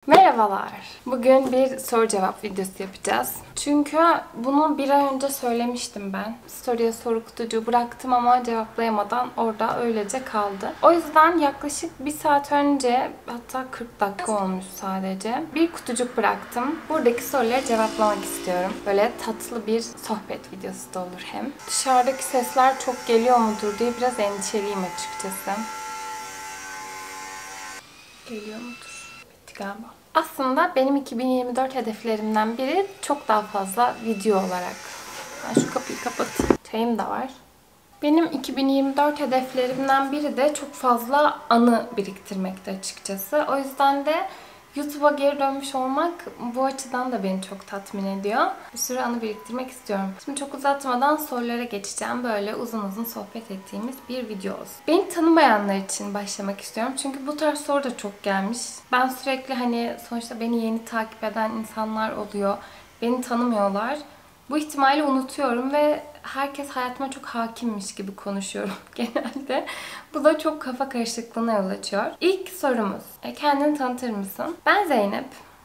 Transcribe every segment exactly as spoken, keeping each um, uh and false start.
Merhabalar. Bugün bir soru cevap videosu yapacağız. Çünkü bunu bir ay önce söylemiştim ben. Story'e soru kutucuğu bıraktım ama cevaplayamadan orada öylece kaldı. O yüzden yaklaşık bir saat önce, hatta kırk dakika olmuş sadece, bir kutucuk bıraktım. Buradaki soruları cevaplamak istiyorum. Böyle tatlı bir sohbet videosu da olur hem. Dışarıdaki sesler çok geliyor mudur diye biraz endişeliyim açıkçası. Geliyor mudur? Bitti galiba. Aslında benim iki bin yirmi dört hedeflerimden biri çok daha fazla video olarak. Ben şu kapıyı kapatayım. Çayım da var. Benim iki bin yirmi dört hedeflerimden biri de çok fazla anı biriktirmekti açıkçası. O yüzden de YouTube'a geri dönmüş olmak bu açıdan da beni çok tatmin ediyor. Bir sürü anı biriktirmek istiyorum. Şimdi çok uzatmadan sorulara geçeceğim. Böyle uzun uzun sohbet ettiğimiz bir video olsun. Beni tanımayanlar için başlamak istiyorum. Çünkü bu tarz soru da çok gelmiş. Ben sürekli hani sonuçta beni yeni takip eden insanlar oluyor. Beni tanımıyorlar. Bu ihtimali unutuyorum ve herkes hayatıma çok hakimmiş gibi konuşuyorum genelde. Bu da çok kafa karışıklığına yol açıyor. İlk sorumuz. Kendini tanıtır mısın? Ben Zeynep.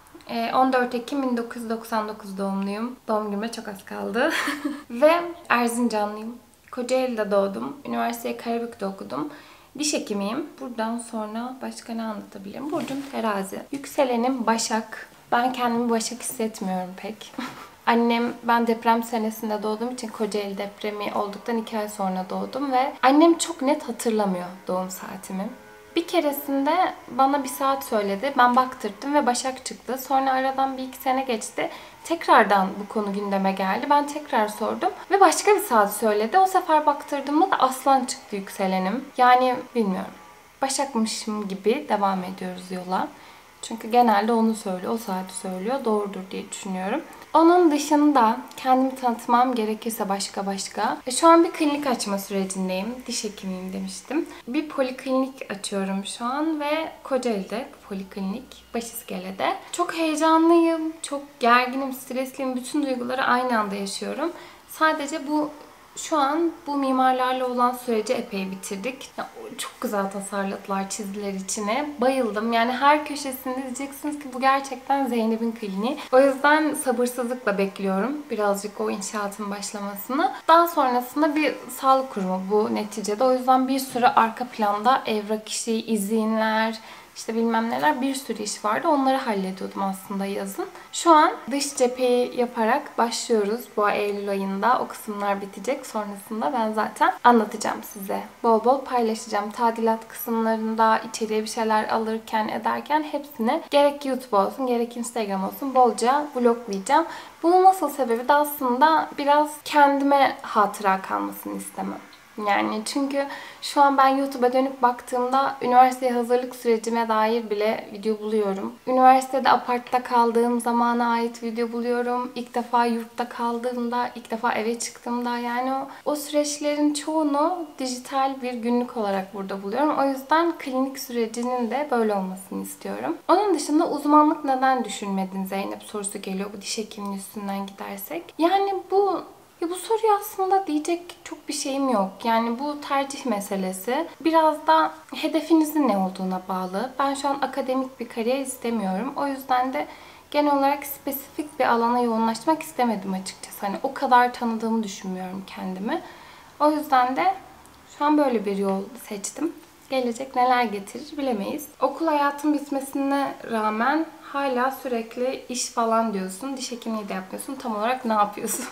on dört Ekim bin dokuz yüz doksan dokuz doğumluyum. Doğum günüme çok az kaldı. Ve Erzincanlıyım. Kocaeli'de doğdum. Üniversiteyi Karabük'te okudum. Diş hekimiyim. Buradan sonra başka ne anlatabilirim? Burcum terazi. Yükselenim Başak. Ben kendimi Başak hissetmiyorum pek. Annem, ben deprem senesinde doğduğum için Kocaeli depremi olduktan iki ay sonra doğdum ve annem çok net hatırlamıyor doğum saatimi. Bir keresinde bana bir saat söyledi. Ben baktırdım ve Başak çıktı. Sonra aradan bir iki sene geçti. Tekrardan bu konu gündeme geldi. Ben tekrar sordum ve başka bir saat söyledi. O sefer baktırdığımda da Aslan çıktı yükselenim. Yani bilmiyorum. Başakmışım gibi devam ediyoruz yola. Çünkü genelde onu söylüyor, o saati söylüyor. Doğrudur diye düşünüyorum. Onun dışında kendimi tanıtmam gerekirse başka başka. Şu an bir klinik açma sürecindeyim. Diş hekimiyim demiştim. Bir poliklinik açıyorum şu an ve Kocaeli'de poliklinik, Başiskele'de. Çok heyecanlıyım, çok gerginim, stresliyim. Bütün duyguları aynı anda yaşıyorum. Sadece bu Şu an bu mimarlarla olan süreci epey bitirdik. Ya, çok güzel tasarladılar çizgiler içine. Bayıldım. Yani her köşesinde diyeceksiniz ki bu gerçekten Zeynep'in kliniği. O yüzden sabırsızlıkla bekliyorum birazcık o inşaatın başlamasını. Daha sonrasında bir sağlık kurumu bu neticede. O yüzden bir sürü arka planda evrak işi, izinler, İşte bilmem neler, bir sürü iş vardı. Onları hallediyordum aslında yazın. Şu an dış cepheyi yaparak başlıyoruz. Bu ay Eylül ayında o kısımlar bitecek. Sonrasında ben zaten anlatacağım size. Bol bol paylaşacağım. Tadilat kısımlarında içeriye bir şeyler alırken ederken hepsini gerek YouTube olsun gerek Instagram olsun bolca vloglayacağım. Bunun nasıl sebebi de aslında biraz kendime hatıra kalmasını istemem. Yani çünkü şu an ben YouTube'a dönüp baktığımda üniversiteye hazırlık sürecime dair bile video buluyorum. Üniversitede apartta kaldığım zamana ait video buluyorum. İlk defa yurtta kaldığımda, ilk defa eve çıktığımda yani o, o süreçlerin çoğunu dijital bir günlük olarak burada buluyorum. O yüzden klinik sürecinin de böyle olmasını istiyorum. Onun dışında uzmanlık neden düşünmedin Zeynep sorusu geliyor bu diş hekimliği üstünden gidersek. Yani bu Ya bu soruya aslında diyecek çok bir şeyim yok. Yani bu tercih meselesi. Biraz da hedefinizin ne olduğuna bağlı. Ben şu an akademik bir kariyer istemiyorum. O yüzden de genel olarak spesifik bir alana yoğunlaşmak istemedim açıkçası. Hani o kadar tanıdığımı düşünmüyorum kendimi. O yüzden de şu an böyle bir yol seçtim. Gelecek neler getirir bilemeyiz. Okul hayatım bitmesine rağmen hala sürekli iş falan diyorsun. Diş hekimliği de yapmıyorsun. Tam olarak ne yapıyorsun?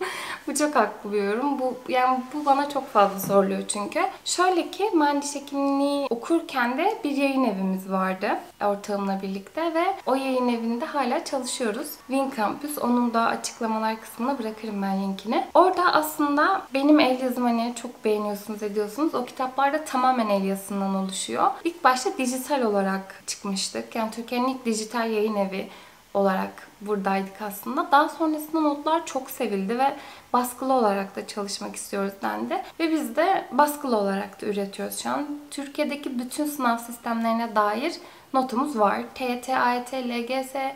Bu çok haklı bir yorum. Bu, yani bu bana çok fazla soruluyor çünkü. Şöyle ki ben diş hekimliği okurken de bir yayın evimiz vardı ortağımla birlikte ve o yayın evinde hala çalışıyoruz. Win Campus. Onun da açıklamalar kısmına bırakırım ben linkini. Orada aslında benim el yazım hani çok beğeniyorsunuz ediyorsunuz. O kitaplarda tamamen el yazısından oluşuyor. İlk başta dijital olarak çıkmıştık. Yani Türkiye'nin ilk dijital yayın evi olarak buradaydık aslında. Daha sonrasında notlar çok sevildi ve baskılı olarak da çalışmak istiyoruz dendi. Ve biz de baskılı olarak da üretiyoruz şu an. Türkiye'deki bütün sınav sistemlerine dair notumuz var. T Y T, A Y T, L G S,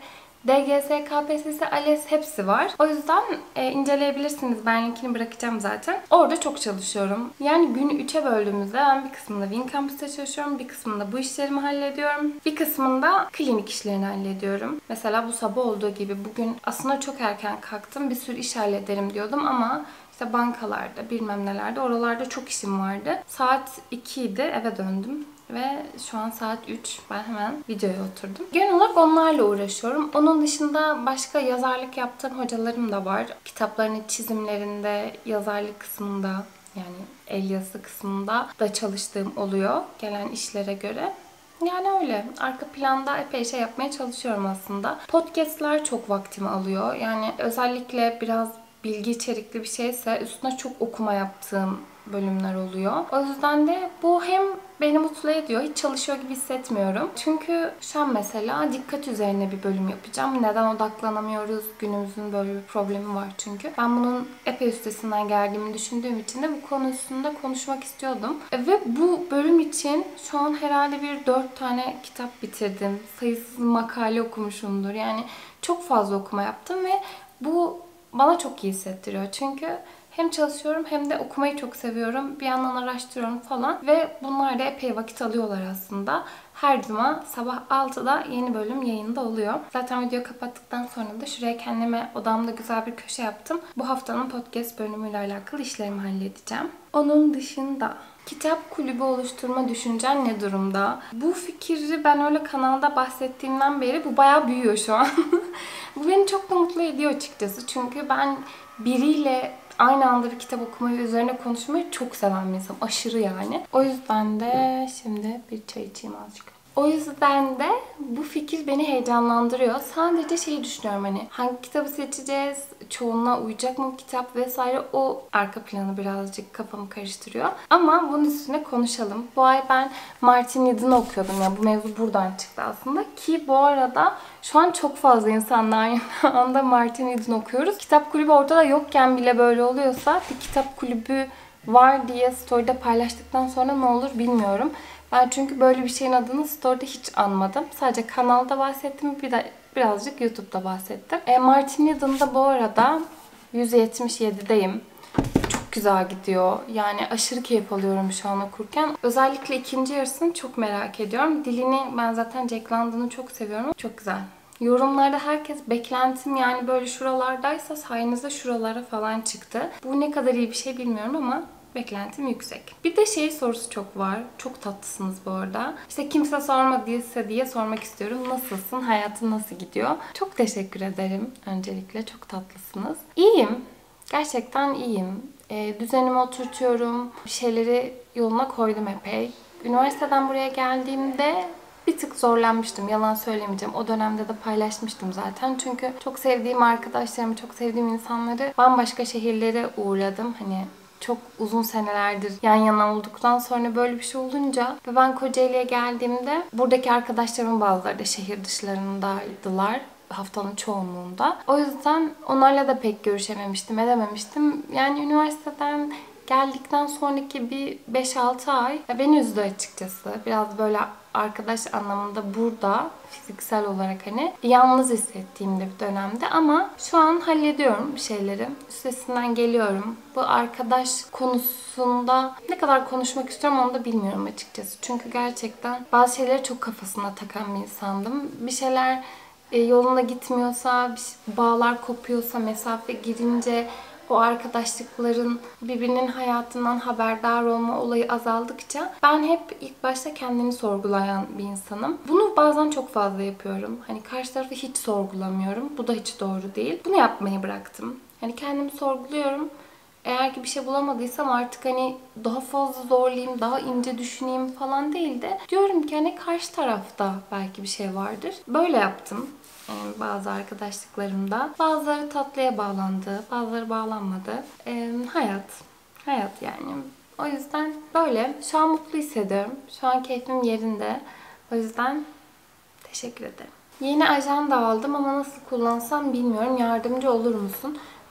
D G S, K P S S, ALES hepsi var. O yüzden e, inceleyebilirsiniz. Ben linkini bırakacağım zaten. Orada çok çalışıyorum. Yani günü üçe böldüğümüzde ben bir kısmında Win Campus'ta çalışıyorum. Bir kısmında bu işlerimi hallediyorum. Bir kısmında klinik işlerini hallediyorum. Mesela bu sabah olduğu gibi bugün aslında çok erken kalktım. Bir sürü iş hallederim diyordum ama İşte bankalarda, bilmem nelerde, oralarda çok işim vardı. Saat iki idi, eve döndüm. Ve şu an saat üç. Ben hemen videoya oturdum. Genel olarak onlarla uğraşıyorum. Onun dışında başka yazarlık yaptığım hocalarım da var. Kitaplarının çizimlerinde, yazarlık kısmında, yani el yazısı kısmında da çalıştığım oluyor gelen işlere göre. Yani öyle. Arka planda epey şey yapmaya çalışıyorum aslında. Podcast'ler çok vaktimi alıyor. Yani özellikle biraz bilgi içerikli bir şeyse üstüne çok okuma yaptığım bölümler oluyor. O yüzden de bu hem beni mutlu ediyor. Hiç çalışıyor gibi hissetmiyorum. Çünkü şu an mesela dikkat üzerine bir bölüm yapacağım. Neden odaklanamıyoruz? Günümüzün böyle bir problemi var çünkü. Ben bunun epey üstesinden geldiğimi düşündüğüm için de bu konu üstünde konuşmak istiyordum. Ve bu bölüm için şu an herhalde bir dört tane kitap bitirdim. Sayısız makale okumuşumdur. Yani çok fazla okuma yaptım ve bu bana çok iyi hissettiriyor. Çünkü hem çalışıyorum hem de okumayı çok seviyorum. Bir yandan araştırıyorum falan. Ve bunlar da epey vakit alıyorlar aslında. Her cuma sabah altıda yeni bölüm yayında oluyor. Zaten videoyu kapattıktan sonra da şuraya kendime odamda güzel bir köşe yaptım. Bu haftanın podcast bölümüyle alakalı işlerimi halledeceğim. Onun dışında kitap kulübü oluşturma düşüncen ne durumda? Bu fikri ben öyle kanalda bahsettiğimden beri bu bayağı büyüyor şu an. Bu beni çok da mutlu ediyor açıkçası. Çünkü ben biriyle aynı anda bir kitap okumayı, üzerine konuşmayı çok seven bir insanım. Aşırı yani. O yüzden de şimdi bir çay içeyim azıcık. O yüzden de bu fikir beni heyecanlandırıyor. Sadece şeyi düşünüyorum, hani hangi kitabı seçeceğiz, çoğunluğa uyacak mı kitap vesaire, o arka planı birazcık kafamı karıştırıyor. Ama bunun üstüne konuşalım. Bu ay ben Martin Eden'ı okuyordum. Yani bu mevzu buradan çıktı aslında. Ki bu arada şu an çok fazla insanla aynı anda Martin Eden okuyoruz. Kitap kulübü ortada yokken bile böyle oluyorsa, bir kitap kulübü var diye story'de paylaştıktan sonra ne olur bilmiyorum. Ben çünkü böyle bir şeyin adını story'de hiç anmadım. Sadece kanalda bahsettim, bir de birazcık YouTube'da bahsettim. E, Martin Eden'da bu arada yüz yetmiş yedideyim. Çok güzel gidiyor. Yani aşırı keyif alıyorum şu an okurken. Özellikle ikinci yarısını çok merak ediyorum. Dilini ben zaten Jack London'ı çok seviyorum. Çok güzel. Yorumlarda herkes beklentim yani böyle şuralardaysa sayenizde şuralara falan çıktı. Bu ne kadar iyi bir şey bilmiyorum ama beklentim yüksek. Bir de şey sorusu çok var. Çok tatlısınız bu arada. İşte kimse sormadıysa diye sormak istiyorum. Nasılsın? Hayatın nasıl gidiyor? Çok teşekkür ederim öncelikle. Çok tatlısınız. İyiyim. Gerçekten iyiyim. E, düzenimi oturtuyorum. Bir şeyleri yoluna koydum epey. Üniversiteden buraya geldiğimde bir tık zorlanmıştım. Yalan söylemeyeceğim. O dönemde de paylaşmıştım zaten. Çünkü çok sevdiğim arkadaşlarımı, çok sevdiğim insanları bambaşka şehirlere uğradım. Hani çok uzun senelerdir yan yana olduktan sonra böyle bir şey olunca ve ben Kocaeli'ye geldiğimde buradaki arkadaşlarımın bazıları da şehir dışlarındaydılar. Haftanın çoğunluğunda. O yüzden onlarla da pek görüşememiştim, edememiştim. Yani üniversiteden geldikten sonraki bir beş altı ay beni üzdü açıkçası. Biraz böyle arkadaş anlamında burada fiziksel olarak hani yalnız hissettiğimde bir dönemde, ama şu an hallediyorum bir şeyleri. Üstesinden geliyorum. Bu arkadaş konusunda ne kadar konuşmak istiyorum onu da bilmiyorum açıkçası. Çünkü gerçekten bazı şeyleri çok kafasına takan bir insandım. Bir şeyler yoluna gitmiyorsa, bağlar kopuyorsa, mesafe girince, o arkadaşlıkların birbirinin hayatından haberdar olma olayı azaldıkça ben hep ilk başta kendimi sorgulayan bir insanım. Bunu bazen çok fazla yapıyorum. Hani karşı tarafı hiç sorgulamıyorum. Bu da hiç doğru değil. Bunu yapmayı bıraktım. Hani kendimi sorguluyorum. Eğer ki bir şey bulamadıysam artık hani daha fazla zorlayayım, daha ince düşüneyim falan değil de diyorum ki hani karşı tarafta belki bir şey vardır. Böyle yaptım. Yani bazı arkadaşlıklarımda. Bazıları tatlıya bağlandı, bazıları bağlanmadı. Ee, hayat. Hayat yani. O yüzden böyle. Şu an mutlu hissediyorum. Şu an keyfim yerinde. O yüzden teşekkür ederim. Yeni ajanda aldım ama nasıl kullansam bilmiyorum. Yardımcı olur musun?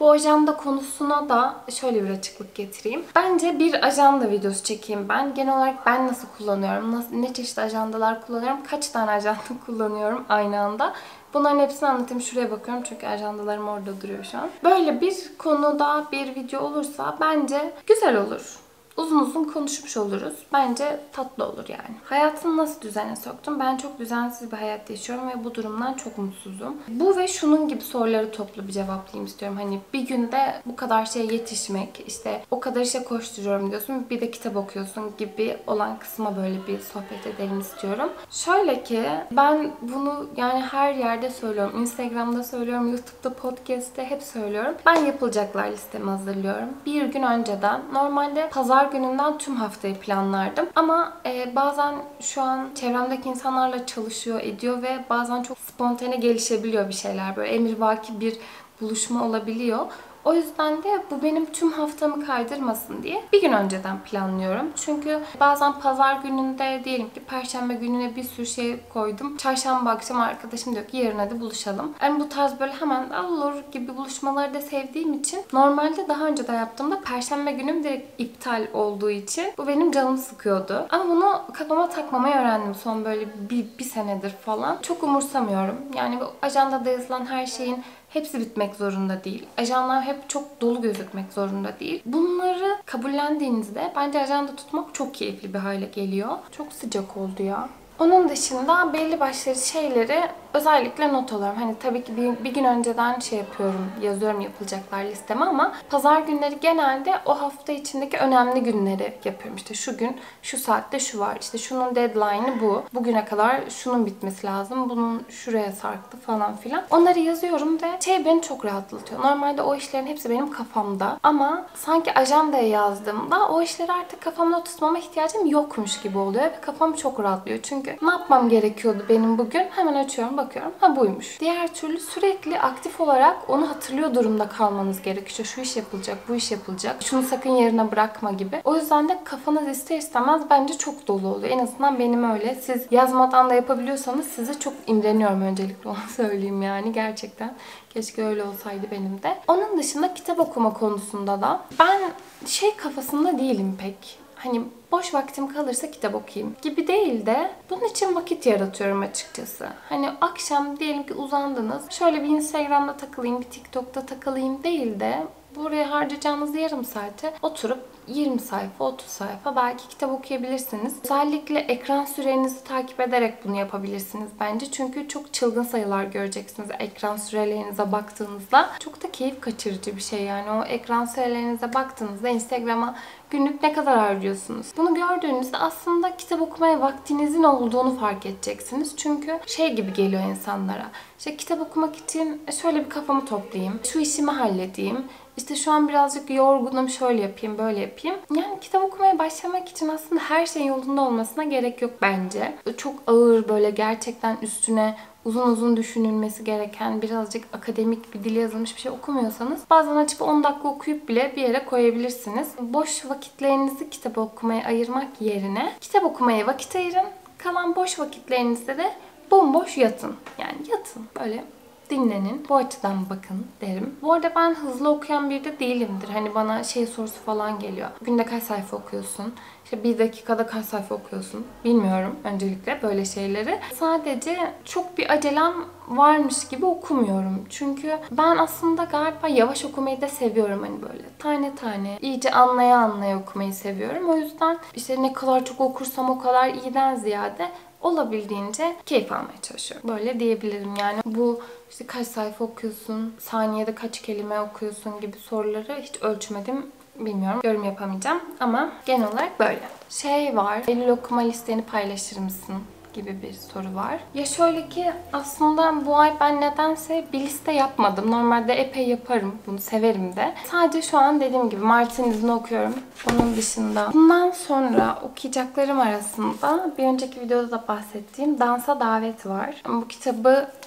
Bu ajanda konusuna da şöyle bir açıklık getireyim. Bence bir ajanda videosu çekeyim ben. Genel olarak ben nasıl kullanıyorum, nasıl, ne çeşit ajandalar kullanıyorum, kaç tane ajanda kullanıyorum aynı anda. Bunların hepsini anlatayım. Şuraya bakıyorum çünkü ajandalarım orada duruyor şu an. Böyle bir konuda bir video olursa bence güzel olur. Uzun uzun konuşmuş oluruz. Bence tatlı olur yani. Hayatını nasıl düzene soktum? Ben çok düzensiz bir hayat yaşıyorum ve bu durumdan çok mutsuzum. Bu ve şunun gibi soruları toplu bir cevaplayayım istiyorum. Hani bir günde bu kadar şeye yetişmek, işte o kadar işe koşturuyorum diyorsun, bir de kitap okuyorsun gibi olan kısma böyle bir sohbet edelim istiyorum. Şöyle ki ben bunu yani her yerde söylüyorum. Instagram'da söylüyorum, YouTube'da, podcast'te hep söylüyorum. Ben yapılacaklar listemi hazırlıyorum. Bir gün önceden. Normalde pazar gününden tüm haftayı planlardım. Ama e, bazen şu an çevremdeki insanlarla çalışıyor, ediyor ve bazen çok spontane gelişebiliyor bir şeyler. Böyle emrivaki bir buluşma olabiliyor. O yüzden de bu benim tüm haftamı kaydırmasın diye bir gün önceden planlıyorum. Çünkü bazen pazar gününde diyelim ki perşembe gününe bir sürü şey koydum. Çarşamba akşam arkadaşım diyor ki yarın hadi buluşalım. Yani bu tarz böyle hemen olur gibi buluşmaları da sevdiğim için normalde daha önce de yaptığımda perşembe günüm direkt iptal olduğu için bu benim canımı sıkıyordu. Ama bunu kafama takmamayı öğrendim son böyle bir, bir senedir falan. Çok umursamıyorum. Yani bu ajandada yazılan her şeyin hepsi bitmek zorunda değil. Ajandalar hep çok dolu gözükmek zorunda değil. Bunları kabullendiğinizde bence ajanda tutmak çok keyifli bir hale geliyor. Çok sıcak oldu ya. Onun dışında belli başlı şeyleri özellikle not alıyorum. Hani tabii ki bir, bir gün önceden şey yapıyorum, yazıyorum yapılacaklar listeme ama pazar günleri genelde o hafta içindeki önemli günleri yapıyorum. İşte şu gün, şu saatte şu var. İşte şunun deadline'ı bu. Bugüne kadar şunun bitmesi lazım. Bunun şuraya sarktı falan filan. Onları yazıyorum ve şey beni çok rahatlatıyor. Normalde o işlerin hepsi benim kafamda ama sanki ajandaya yazdığımda o işleri artık kafamda tutmama ihtiyacım yokmuş gibi oluyor ve kafam çok rahatlıyor. Çünkü ne yapmam gerekiyordu benim bugün? Hemen açıyorum, bakıyorum. Ha buymuş. Diğer türlü sürekli aktif olarak onu hatırlıyor durumda kalmanız gerekiyor. Şu iş yapılacak, bu iş yapılacak. Şunu sakın yerine bırakma gibi. O yüzden de kafanız ister istemez bence çok dolu oluyor. En azından benim öyle. Siz yazmadan da yapabiliyorsanız size çok imreniyorum öncelikle onu söyleyeyim yani. Gerçekten. Keşke öyle olsaydı benim de. Onun dışında kitap okuma konusunda da ben şey kafasında değilim pek. Hani boş vaktim kalırsa kitap okuyayım gibi değil de bunun için vakit yaratıyorum açıkçası. Hani akşam diyelim ki uzandınız. Şöyle bir Instagram'da takılayım, bir TikTok'ta takılayım değil de buraya harcayacağınız yarım saate oturup yirmi sayfa, otuz sayfa belki kitap okuyabilirsiniz. Özellikle ekran sürenizi takip ederek bunu yapabilirsiniz bence. Çünkü çok çılgın sayılar göreceksiniz ekran sürelerinize baktığınızda. Çok da keyif kaçırıcı bir şey yani. O ekran sürelerinize baktığınızda Instagram'a günlük ne kadar harcıyorsunuz? Bunu gördüğünüzde aslında kitap okumaya vaktinizin olduğunu fark edeceksiniz. Çünkü şey gibi geliyor insanlara. İşte kitap okumak için şöyle bir kafamı toplayayım, şu işimi halledeyim. İşte şu an birazcık yorgunum, şöyle yapayım, böyle yapayım. Yani kitap okumaya başlamak için aslında her şeyin yolunda olmasına gerek yok bence. Çok ağır böyle gerçekten üstüne uzun uzun düşünülmesi gereken birazcık akademik bir dil yazılmış bir şey okumuyorsanız bazen açıp on dakika okuyup bile bir yere koyabilirsiniz. Boş vakitlerinizi kitap okumaya ayırmak yerine kitap okumaya vakit ayırın. Kalan boş vakitlerinizde de bomboş yatın. Yani yatın böyle. Dinlenin. Bu açıdan bakın derim. Bu arada ben hızlı okuyan biri de değilimdir. Hani bana şey sorusu falan geliyor. Günde kaç sayfa okuyorsun? İşte bir dakikada kaç sayfa okuyorsun? Bilmiyorum öncelikle böyle şeyleri. Sadece çok bir acelem varmış gibi okumuyorum. Çünkü ben aslında galiba yavaş okumayı da seviyorum. Hani böyle tane tane, iyice anlaya anlaya okumayı seviyorum. O yüzden işte ne kadar çok okursam o kadar iyiden ziyade olabildiğince keyif almaya çalışıyorum. Böyle diyebilirim yani. Bu işte kaç sayfa okuyorsun, saniyede kaç kelime okuyorsun gibi soruları hiç ölçmedim. Bilmiyorum. Yorum yapamayacağım ama genel olarak böyle. Şey var. Eylül okuma listeni paylaşır mısın? Gibi bir soru var. Ya şöyle ki aslında bu ay ben nedense bir liste yapmadım. Normalde epey yaparım. Bunu severim de. Sadece şu an dediğim gibi Mart'ın izni okuyorum. Onun dışında. Bundan sonra okuyacaklarım arasında bir önceki videoda da bahsettiğim Dansa Davet var. Bu kitabı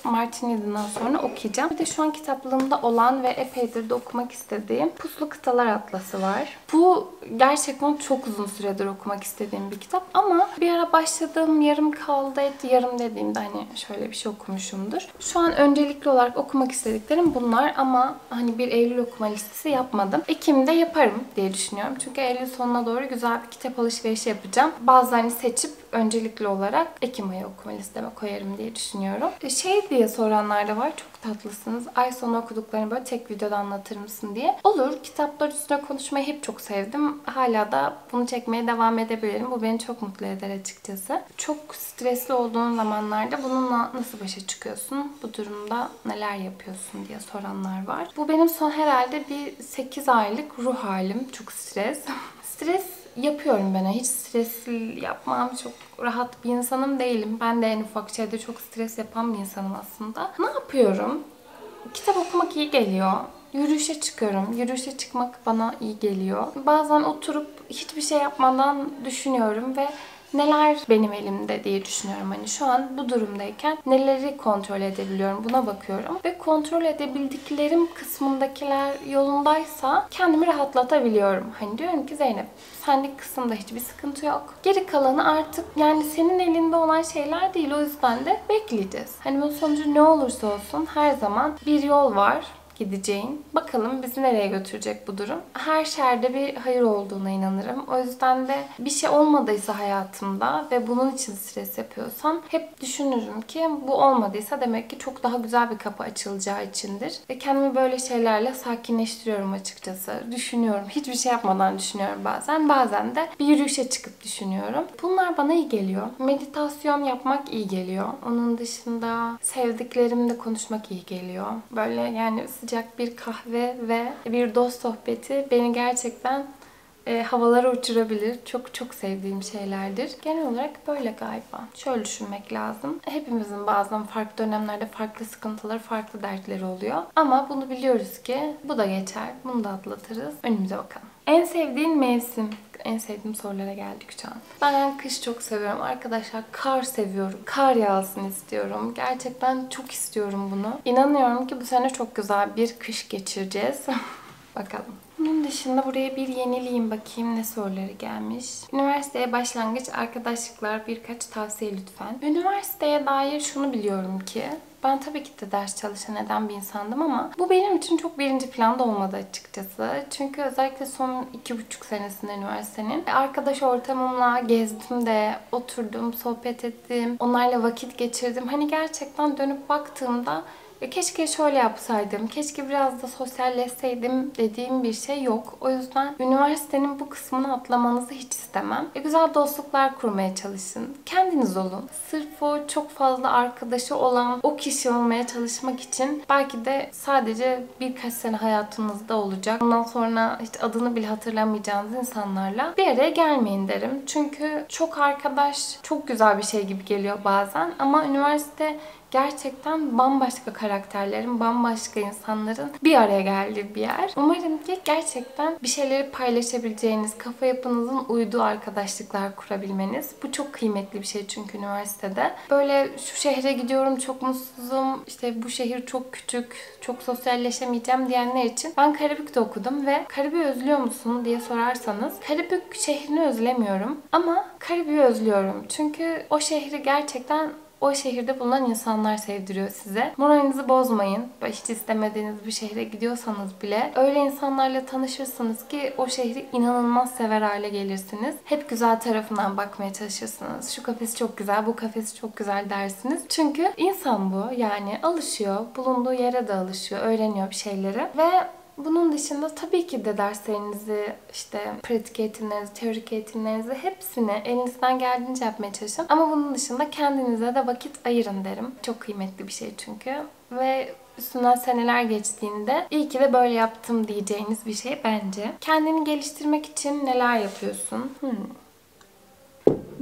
Martin Eden'dan sonra okuyacağım. Bir de şu an kitaplığımda olan ve epeydir de okumak istediğim Puslu Kıtalar Atlası var. Bu gerçekten çok uzun süredir okumak istediğim bir kitap ama bir ara başladığım yarım kaldı etti. Yarım dediğimde hani şöyle bir şey okumuşumdur. Şu an öncelikli olarak okumak istediklerim bunlar ama hani bir Eylül okuma listesi yapmadım. Ekim'de yaparım diye düşünüyorum. Çünkü Eylül sonuna doğru güzel bir kitap alışverişi yapacağım. Bazılarını seçip öncelikli olarak Ekim ayı okuma listeme koyarım diye düşünüyorum. Şey diye soranlar da var. Çok tatlısınız. Ay sonu okuduklarını böyle tek videoda anlatır mısın diye. Olur. Kitaplar üstüne konuşmayı hep çok sevdim. Hala da bunu çekmeye devam edebilirim. Bu beni çok mutlu eder açıkçası. Çok stresli olduğun zamanlarda bununla nasıl başa çıkıyorsun? Bu durumda neler yapıyorsun diye soranlar var. Bu benim son herhalde bir sekiz aylık ruh halim. Çok stres. Stres yapıyorum ben. Hiç stresli yapmam. Çok rahat bir insanım değilim. Ben de en ufak şeyde çok stres yapan bir insanım aslında. Ne yapıyorum? Kitap okumak iyi geliyor. Yürüyüşe çıkıyorum. Yürüyüşe çıkmak bana iyi geliyor. Bazen oturup hiçbir şey yapmadan düşünüyorum ve neler benim elimde diye düşünüyorum. Hani şu an bu durumdayken neleri kontrol edebiliyorum buna bakıyorum. Ve kontrol edebildiklerim kısmındakiler yolundaysa kendimi rahatlatabiliyorum. Hani diyorum ki Zeynep senlik kısımda hiçbir sıkıntı yok. Geri kalanı artık yani senin elinde olan şeyler değil. O yüzden de bekleyeceğiz. Hani bunun sonucu ne olursa olsun her zaman bir yol var gideceğin. Bakalım bizi nereye götürecek bu durum. Her şerde bir hayır olduğuna inanırım. O yüzden de bir şey olmadıysa hayatımda ve bunun için stres yapıyorsam hep düşünürüm ki bu olmadıysa demek ki çok daha güzel bir kapı açılacağı içindir. Ve kendimi böyle şeylerle sakinleştiriyorum açıkçası. Düşünüyorum. Hiçbir şey yapmadan düşünüyorum bazen. Bazen de bir yürüyüşe çıkıp düşünüyorum. Bunlar bana iyi geliyor. Meditasyon yapmak iyi geliyor. Onun dışında sevdiklerimle konuşmak iyi geliyor. Böyle yani sıcak bir kahve ve bir dost sohbeti beni gerçekten e, havalara uçurabilir. Çok çok sevdiğim şeylerdir. Genel olarak böyle galiba. Şöyle düşünmek lazım. Hepimizin bazen farklı dönemlerde farklı sıkıntıları, farklı dertleri oluyor. Ama bunu biliyoruz ki bu da geçer. Bunu da atlatırız. Önümüze bakalım. En sevdiğin mevsim? En sevdiğim sorulara geldik şu an. Ben kış çok seviyorum arkadaşlar. Kar seviyorum. Kar yağsın istiyorum. Gerçekten çok istiyorum bunu. İnanıyorum ki bu sene çok güzel bir kış geçireceğiz. Bakalım. Bunun dışında buraya bir yenileyim bakayım ne soruları gelmiş. Üniversiteye başlangıç, arkadaşlıklar, birkaç tavsiye lütfen. Üniversiteye dair şunu biliyorum ki ben tabii ki de ders çalışan eden bir insandım ama bu benim için çok birinci planda olmadı açıkçası. Çünkü özellikle son iki buçuk senesinde üniversitenin arkadaş ortamımla gezdim de, oturdum, sohbet ettim, onlarla vakit geçirdim. Hani gerçekten dönüp baktığımda keşke şöyle yapsaydım, keşke biraz da sosyalleşseydim dediğim bir şey yok. O yüzden üniversitenin bu kısmını atlamanızı hiç istemem. E, güzel dostluklar kurmaya çalışın. Kendiniz olun. Sırf o çok fazla arkadaşı olan o kişi olmaya çalışmak için belki de sadece birkaç sene hayatınızda olacak. Ondan sonra hiç adını bile hatırlamayacağınız insanlarla bir araya gelmeyin derim. Çünkü çok arkadaş çok güzel bir şey gibi geliyor bazen ama üniversite gerçekten bambaşka karakterlerin, bambaşka insanların bir araya geldiği bir yer. Umarım ki gerçekten bir şeyleri paylaşabileceğiniz, kafa yapınızın uyduğu arkadaşlıklar kurabilmeniz. Bu çok kıymetli bir şey çünkü üniversitede. Böyle şu şehre gidiyorum çok mutsuzum, işte bu şehir çok küçük, çok sosyalleşemeyeceğim diyenler için ben Karabük'te okudum ve Karabük'ü özlüyor musun diye sorarsanız Karabük şehrini özlemiyorum ama Karabük'ü özlüyorum. Çünkü o şehri gerçekten o şehirde bulunan insanlar sevdiriyor size. Moralinizi bozmayın. Hiç istemediğiniz bir şehre gidiyorsanız bile öyle insanlarla tanışırsınız ki o şehri inanılmaz sever hale gelirsiniz. Hep güzel tarafından bakmaya çalışırsınız. Şu kafesi çok güzel, bu kafesi çok güzel dersiniz. Çünkü insan bu. Yani alışıyor. Bulunduğu yere de alışıyor. Öğreniyor bir şeyleri. Ve bunun dışında tabii ki de derslerinizi, işte pratik eğitimlerinizi, teorik eğitimlerinizi hepsini elinizden geldiğince yapmaya çalışın. Ama bunun dışında kendinize de vakit ayırın derim. Çok kıymetli bir şey çünkü. Ve üstünden seneler geçtiğinde iyi ki de böyle yaptım diyeceğiniz bir şey bence. Kendini geliştirmek için neler yapıyorsun? Hmm.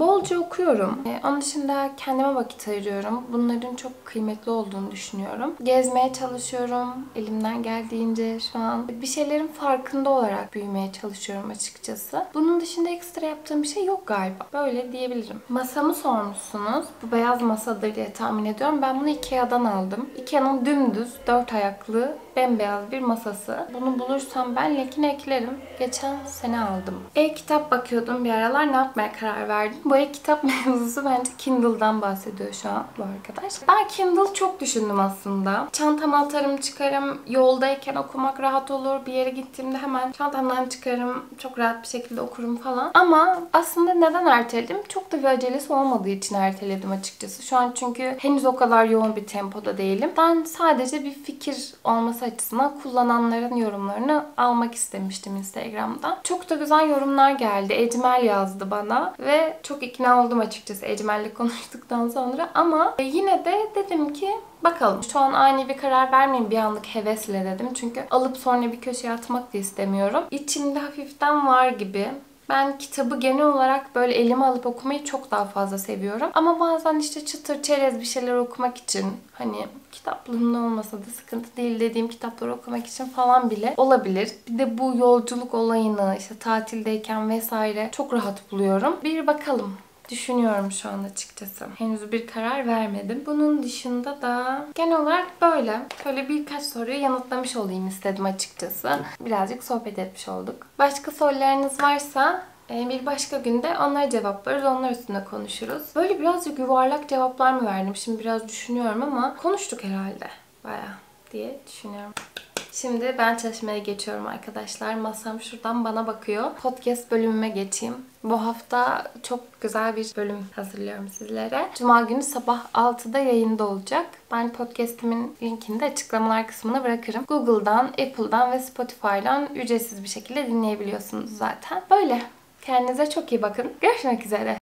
Bolca okuyorum. Ee, onun dışında kendime vakit ayırıyorum. Bunların çok kıymetli olduğunu düşünüyorum. Gezmeye çalışıyorum. Elimden geldiğince şu an bir şeylerin farkında olarak büyümeye çalışıyorum açıkçası. Bunun dışında ekstra yaptığım bir şey yok galiba. Böyle diyebilirim. Masamı sormuşsunuz. Bu beyaz masadır diye tahmin ediyorum. Ben bunu Ikea'dan aldım. Ikea'nın dümdüz dört ayaklı bembeyaz bir masası. Bunu bulursam ben linkini eklerim. Geçen sene aldım. E-kitap bakıyordum bir aralar. Ne yapmaya karar verdim? Bu e-kitap mevzusu bence Kindle'dan bahsediyor şu an bu arkadaş. Ben Kindle çok düşündüm aslında. Çantama atarım, çıkarım. Yoldayken okumak rahat olur. Bir yere gittiğimde hemen çantamdan çıkarım. Çok rahat bir şekilde okurum falan. Ama aslında neden erteledim? Çok da bir acelesi olmadığı için erteledim açıkçası. Şu an çünkü henüz o kadar yoğun bir tempoda değilim. Ben sadece bir fikir olması açısından kullananların yorumlarını almak istemiştim Instagram'da. Çok da güzel yorumlar geldi. Ecmel yazdı bana ve çok ikna oldum açıkçası Ecmel'le konuştuktan sonra. Ama yine de dedim ki bakalım. Şu an ani bir karar vermeyeyim, bir anlık hevesle dedim. Çünkü alıp sonra bir köşeye atmak da istemiyorum. İçimde hafiften var gibi. Ben kitabı genel olarak böyle elime alıp okumayı çok daha fazla seviyorum. Ama bazen işte çıtır çerez bir şeyler okumak için, hani kitaplığımda olmasa da sıkıntı değil dediğim kitapları okumak için falan bile olabilir. Bir de bu yolculuk olayını işte tatildeyken vesaire çok rahat buluyorum. Bir bakalım. Düşünüyorum şu an açıkçası. Henüz bir karar vermedim. Bunun dışında da genel olarak böyle. Böyle birkaç soruyu yanıtlamış olayım istedim açıkçası. Birazcık sohbet etmiş olduk. Başka sorularınız varsa bir başka günde onları cevaplarız. Onlar üstünde konuşuruz. Böyle birazcık yuvarlak cevaplar mı verdim? Şimdi biraz düşünüyorum ama konuştuk herhalde bayağı diye düşünüyorum. Şimdi ben çalışmaya geçiyorum arkadaşlar. Masam şuradan bana bakıyor. Podcast bölümüme geçeyim. Bu hafta çok güzel bir bölüm hazırlıyorum sizlere. Cuma günü sabah altıda yayında olacak. Ben podcastimin linkini de açıklamalar kısmına bırakırım. Google'dan, Apple'dan ve Spotify'dan ücretsiz bir şekilde dinleyebiliyorsunuz zaten. Böyle. Kendinize çok iyi bakın. Görüşmek üzere.